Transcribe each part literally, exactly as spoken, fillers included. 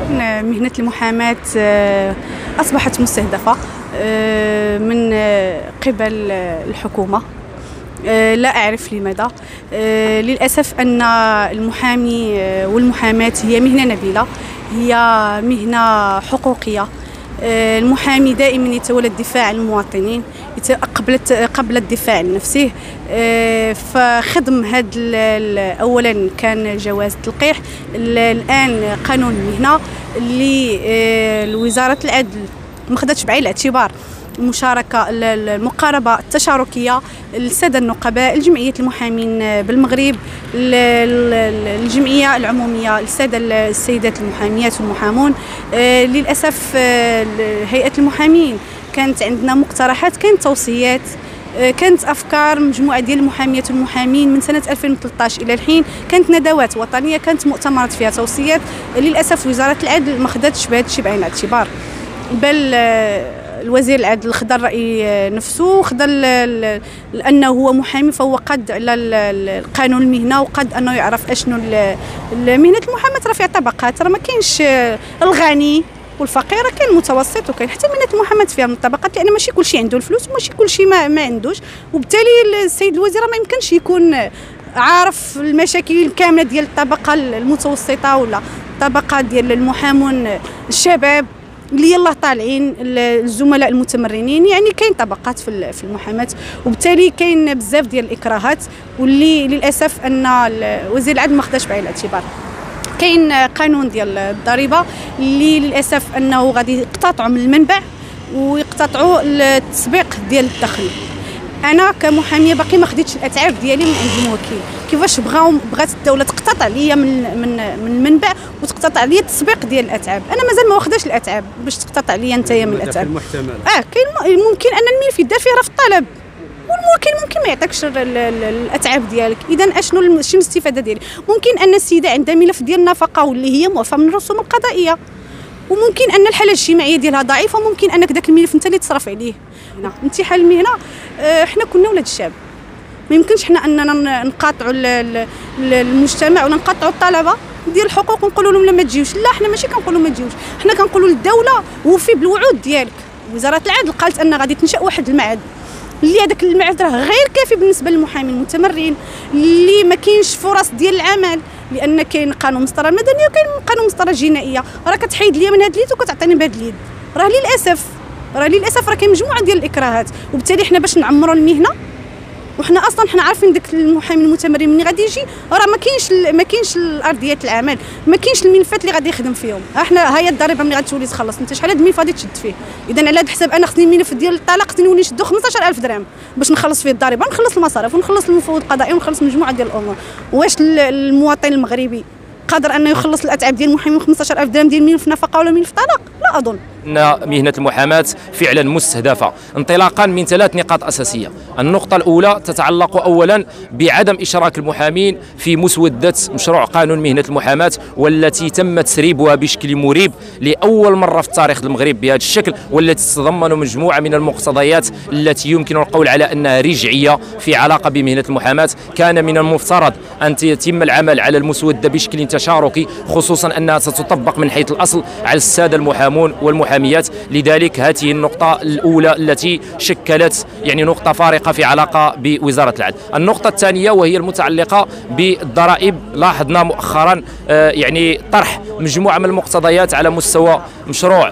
مهنة المحاماة أصبحت مستهدفة من قبل الحكومة، لا أعرف لماذا. للأسف أن المحامي والمحاماة هي مهنة نبيلة، هي مهنة حقوقية. المحامي دائما يتولى الدفاع عن المواطنين قبل قبل الدفاع عن نفسه. فخدم هذا اولا كان جواز التلقيح، الان قانون المهنه اللي وزاره العدل ما خدتش بعين الاعتبار المشاركه المقاربه التشاركيه للساده النقباء، الجمعيه المحامين بالمغرب، الجمعيه العموميه للساده السيدات المحاميات والمحامون. للاسف هيئه المحامين كانت عندنا مقترحات، كانت توصيات، كانت افكار مجموعه ديال المحاميات والمحامين من سنه ألفين وثلاثطاش الى الحين، كانت ندوات وطنيه، كانت مؤتمرات فيها توصيات. للاسف وزاره العدل ما خداتش بهذا الشيء بعين الاعتبار، بل الوزير العدل خدا الراي نفسه، خدا لانه هو محامي فهو قد على قانون المهنه وقد انه يعرف اشنو مهنه المحاماه. راه فيها طبقات، راه ما كاينش الغني والفقير، كاين المتوسط وكاين حتى مهنه المحاماه فيها من الطبقات، لان ماشي كلشي عنده الفلوس وماشي كلشي ما, ما عندوش. وبالتالي السيد الوزير ما يمكنش يكون عارف المشاكل الكامله ديال الطبقه المتوسطه ولا الطبقه ديال المحامون الشباب اللي يلاه طالعين، الزملاء المتمرنين. يعني كاين طبقات في في المحاماه، وبالتالي كاين بزاف ديال الاكراهات واللي للاسف ان وزير العدل ما خداش بعين الاعتبار. كاين قانون ديال الضريبه اللي للاسف انه غادي يقتطعوا من المنبع ويقتطعوا التسبيق ديال الدخل. انا كمحاميه باقي ما خديتش الاتعاب ديالي من عند الموكل. كيفاش بغاو بغات الدوله تقتطع ليا من من من المنبع وتقتطع ليا التسبيق ديال الاتعاب؟ انا مازال ما واخداش الاتعاب باش تقتطع ليا نتايا من الاتعاب. اه كاين ممكن ان الملف يدار فيه راه في الطلب، والموكل ممكن ما يعطيكش الاتعاب ديالك. اذا اشنو شنو الاستفاده ديالي؟ ممكن ان السيده عندها ملف ديال النفقه واللي هي موافقه من الرسوم القضائيه، وممكن ان الحاله الاجتماعيه ديالها ضعيفه، وممكن انك ذاك الملف انت اللي تصرف عليه. هنا امتحان المهنه، حنا كنا ولاد الشعب، ما يمكنش حنا اننا نقاطعوا المجتمع ولا نقاطعوا الطلبه ديال الحقوق ونقولوا لهم لا ما تجيوش. لا، حنا ماشي كنقولوا ما تجيوش، حنا كنقولوا للدوله وفي بالوعود ديالك. وزاره العدل قالت ان غادي تنشا واحد المعهد اللي هذاك المعهد راه غير كافي بالنسبه للمحامي المتمرن، اللي ما كاينش فرص ديال العمل، لان كاين قانون المسطره المدنيه وكاين قانون المسطره الجنائيه. راه كتحيد ليا من هذا اليد وكتعطيني بهذا اليد. راه للاسف راه للاسف راه كاين مجموعه ديال الاكراهات، وبالتالي حنا باش نعمروا المهنه، وحنا اصلا حنا عارفين داك المحامي المتمرن ملي غادي يجي راه ما كاينش ما كاينش الارضيات العمل، ما كاينش الملفات اللي غادي يخدم فيهم. احنا هي الضريبه ملي غادي تولي تخلص، انت شحال هاد الملف غادي تشد فيه؟ اذا على هذا الحساب انا خصني الملف ديال الطلاق خصني نولي نشدو خمسطاش ألف درهم باش نخلص فيه الضريبه، نخلص المصاريف ونخلص المفوض القضائي ونخلص مجموعه ديال الامور. واش المواطن المغربي قادر انه يخلص الاتعاب ديال المحامي خمسطاش ألف درهم ديال ملف نفقه ولا ملف طلاق؟ لا اظن. ان مهنه المحاماه فعلا مستهدفه انطلاقا من ثلاث نقاط اساسيه. النقطه الاولى تتعلق اولا بعدم اشراك المحامين في مسوده مشروع قانون مهنه المحاماه، والتي تم تسريبها بشكل مريب لاول مره في التاريخ المغرب بهذا الشكل، والتي تتضمن مجموعه من المقتضيات التي يمكن القول على انها رجعيه في علاقه بمهنه المحاماه. كان من المفترض ان يتم العمل على المسوده بشكل تشاركي، خصوصا انها ستطبق من حيث الاصل على الساده المحامون والمحاميات. لذلك هذه النقطة الأولى التي شكلت يعني نقطة فارقة في علاقة بوزارة العدل. النقطة الثانية وهي المتعلقة بالضرائب، لاحظنا مؤخرا يعني طرح مجموعة من المقتضيات على مستوى مشروع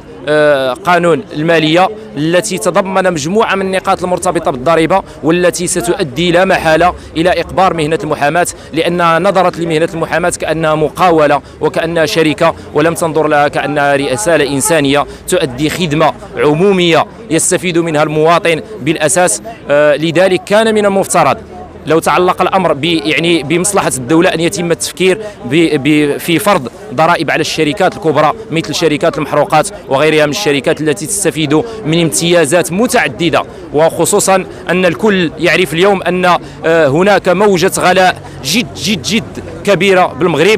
قانون المالية التي تضمن مجموعة من النقاط المرتبطة بالضريبة، والتي ستؤدي لا محالة إلى إقبار مهنة المحاماة، لأنها نظرت لمهنة المحاماة كأنها مقاولة وكأنها شركة، ولم تنظر لها كأنها رسالة إنسانية تؤدي خدمة عمومية يستفيد منها المواطن بالأساس. لذلك كان من المفترض لو تعلق الامر ب يعني بمصلحه الدوله ان يتم التفكير في فرض ضرائب على الشركات الكبرى مثل شركات المحروقات وغيرها من الشركات التي تستفيد من امتيازات متعدده، وخصوصا ان الكل يعرف اليوم ان هناك موجه غلاء جد جد جد كبيره بالمغرب.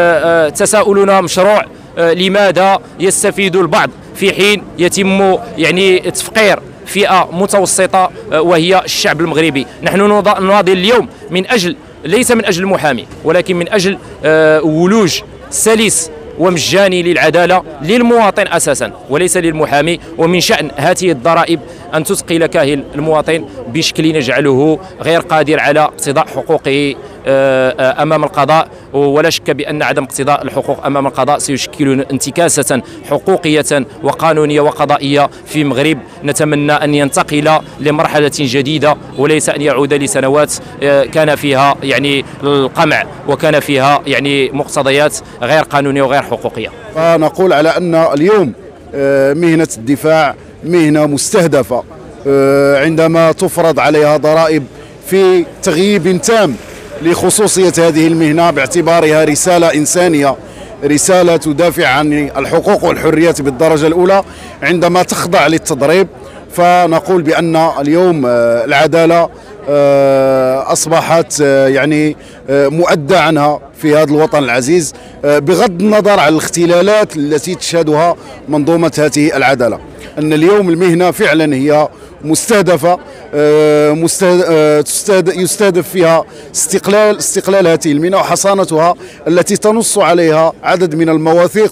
تساؤلنا مشروع لماذا يستفيد البعض في حين يتم يعني تفقير فئة متوسطة وهي الشعب المغربي. نحن نناضل اليوم من أجل ليس من أجل المحامي، ولكن من أجل ولوج سلس ومجاني للعدالة للمواطن أساسا وليس للمحامي. ومن شأن هذه الضرائب أن تثقل كاهل المواطن بشكل يجعله غير قادر على اقتضاء حقوقه أمام القضاء. ولا شك بأن عدم اقتضاء الحقوق أمام القضاء سيشكل انتكاسة حقوقية وقانونية وقضائية في المغرب. نتمنى أن ينتقل لمرحلة جديدة وليس أن يعود لسنوات كان فيها يعني القمع وكان فيها يعني مقتضيات غير قانونية وغير حقوقية. فنقول على أن اليوم مهنة الدفاع مهنة مستهدفة عندما تفرض عليها ضرائب في تغييب تام لخصوصية هذه المهنة باعتبارها رسالة إنسانية، رسالة تدافع عن الحقوق والحريات بالدرجة الأولى. عندما تخضع للتضريب فنقول بأن اليوم العدالة أصبحت يعني مؤدى عنها في هذا الوطن العزيز بغض النظر عن الاختلالات التي تشهدها منظومة هذه العدالة. أن اليوم المهنة فعلا هي مستهدفة، يستهدف فيها استقلال استقلال هذه المهنة وحصانتها التي تنص عليها عدد من المواثيق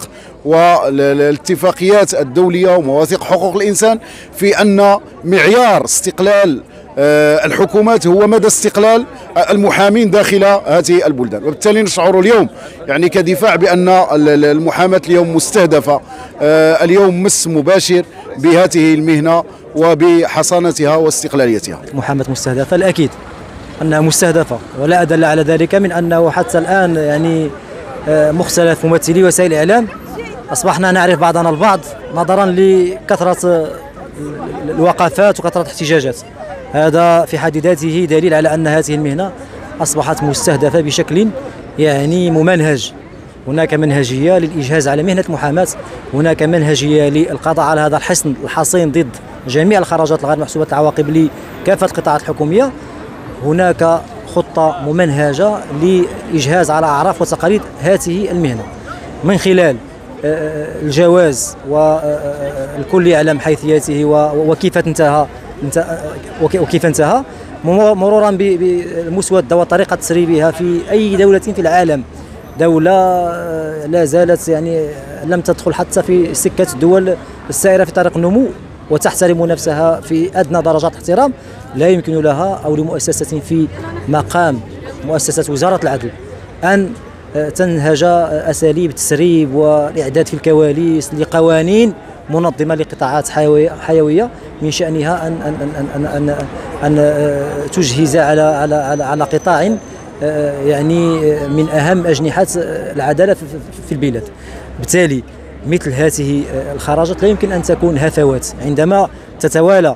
والاتفاقيات الدولية ومواثيق حقوق الإنسان في أن معيار استقلال الحكومات هو مدى استقلال المحامين داخل هذه البلدان. وبالتالي نشعر اليوم يعني كدفاع بأن المحاماة اليوم مستهدفة اليوم مس مباشر بهذه المهنة وبحصانتها واستقلاليتها. محاماة مستهدفة؟ الأكيد أنها مستهدفة، ولا أدل على ذلك من أنه حتى الآن يعني مختلف ممثلي وسائل الإعلام أصبحنا نعرف بعضنا البعض نظرا لكثرة الوقفات وكثرة الاحتجاجات. هذا في حد ذاته دليل على أن هذه المهنة أصبحت مستهدفة بشكل يعني ممنهج. هناك منهجية للإجهاز على مهنة المحاماة، هناك منهجية للقضاء على هذا الحصن الحصين ضد جميع الخرجات الغير محسوبة العواقب لكافة القطاعات الحكومية. هناك خطة ممنهجة للإجهاز على أعراف وتقاليد هذه المهنة من خلال الجواز، والكل يعلم حيثياته وكيف انتهى وكيف انتهى، مرورا بالمسودة وطريقة تسريبها في أي دولة في العالم. دولة لا زالت يعني لم تدخل حتى في سكة الدول السائرة في طريق النمو وتحترم نفسها في أدنى درجات الاحترام، لا يمكن لها أو لمؤسسة في مقام مؤسسة وزارة العدل أن تنهج أساليب التسريب والإعداد في الكواليس لقوانين منظمة لقطاعات حيوية من شأنها أن أن أن أن أن, أن تجهز على على على, على قطاع يعني من أهم أجنحة العدالة في البلاد. بالتالي مثل هذه الخراجات لا يمكن أن تكون هفوات. عندما تتوالى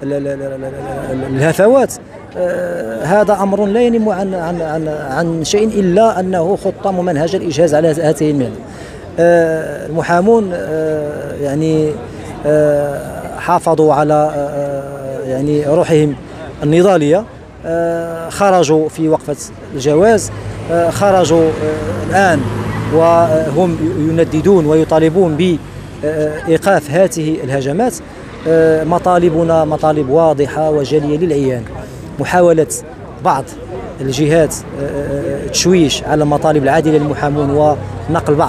الهفوات هذا أمر لا ينم عن عن عن عن شيء إلا أنه خطة ممنهجة للإجهاز على هذه المهنة. المحامون يعني حافظوا على يعني روحهم النضالية، خرجوا في وقفة الجواز، خرجوا الآن وهم ينددون ويطالبون بإيقاف هذه الهجمات. مطالبنا مطالب واضحة وجلية للعيان. محاولة بعض الجهات تشويش على المطالب العادلة للمحامون ونقل بعض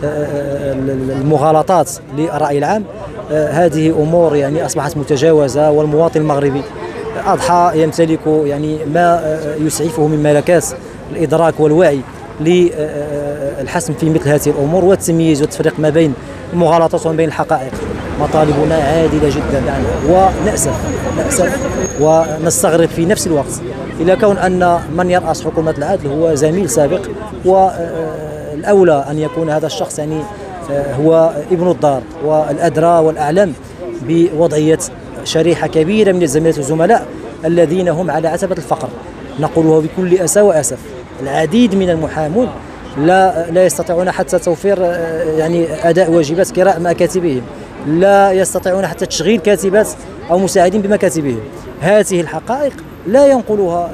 المغالطات للرأي العام، هذه أمور يعني أصبحت متجاوزة، والمواطن المغربي أضحى يمتلك يعني ما يسعفه من ملكات الإدراك والوعي للحسم في مثل هذه الأمور والتمييز والتفريق ما بين المغالطات وما بين الحقائق. مطالبنا عادلة جدا ونأسف نأسف ونستغرب في نفس الوقت إلى كون أن من يرأس حكومة العدل هو زميل سابق، والأولى أن يكون هذا الشخص يعني هو ابن الدار والأدرى والأعلم بوضعية شريحة كبيرة من الزميلات والزملاء الذين هم على عتبة الفقر. نقولها بكل أسى وأسف. العديد من المحامون لا لا يستطيعون حتى توفير يعني أداء واجبات كراء مكاتبهم، لا يستطيعون حتى تشغيل كاتبات أو مساعدين بمكاتبهم. هذه الحقائق لا ينقلها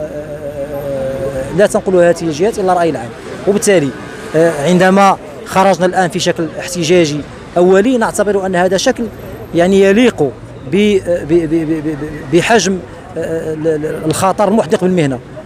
لا تنقلها هذه الجهات إلا الرأي العام. وبالتالي عندما خرجنا الآن في شكل احتجاجي أولي نعتبر أن هذا شكل يعني يليق بحجم الخطر المحدق بالمهنة.